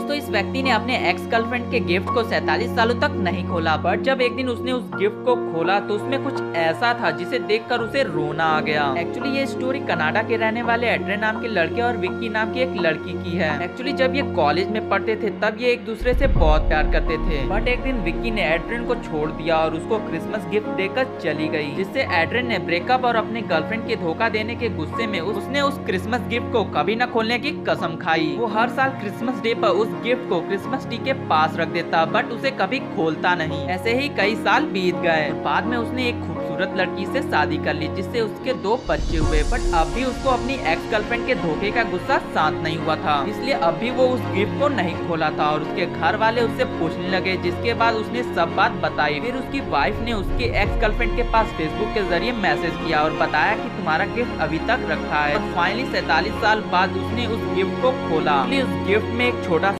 दोस्तों इस व्यक्ति ने अपने एक्स गर्लफ्रेंड के गिफ्ट को 47 सालों तक नहीं खोला, बट जब एक दिन उसने उस गिफ्ट को खोला तो उसमें कुछ ऐसा था जिसे देखकर उसे रोना आ गया। एक्चुअली ये स्टोरी कनाडा के रहने वाले एड्रिन नाम के लड़के और विक्की नाम की एक लड़की की है। एक्चुअली जब ये कॉलेज में पढ़ते थे तब ये एक दूसरे से बहुत प्यार करते थे, बट एक दिन विक्की ने एड्रिन को छोड़ दिया और उसको क्रिसमस गिफ्ट देकर चली गई, जिससे एड्रिन ने ब्रेकअप और अपने गर्लफ्रेंड के धोखा देने के गुस्से में उसने उस क्रिसमस गिफ्ट को कभी न खोलने की कसम खाई। वो हर साल क्रिसमस डे पर उस गिफ्ट को क्रिसमस ट्री के पास रख देता, बट उसे कभी खोलता नहीं। ऐसे ही कई साल बीत गए। बाद में उसने एक खूबसूरत लड़की से शादी कर ली, जिससे उसके 2 बच्चे हुए, बट अब भी उसको अपनी एक्स गर्लफ्रेंड के धोखे का गुस्सा शांत नहीं हुआ था, इसलिए अब भी वो उस गिफ्ट को नहीं खोला था और उसके घर वाले उससे पूछने लगे, जिसके बाद उसने सब बात बताई। फिर उसकी वाइफ ने उसके एक्स गर्लफ्रेंड के पास फेसबुक के जरिए मैसेज किया और बताया कि तुम्हारा गिफ्ट अभी तक रखा है। और फाइनली 47 साल बाद उसने उस गिफ्ट को खोला। उस गिफ्ट में एक छोटा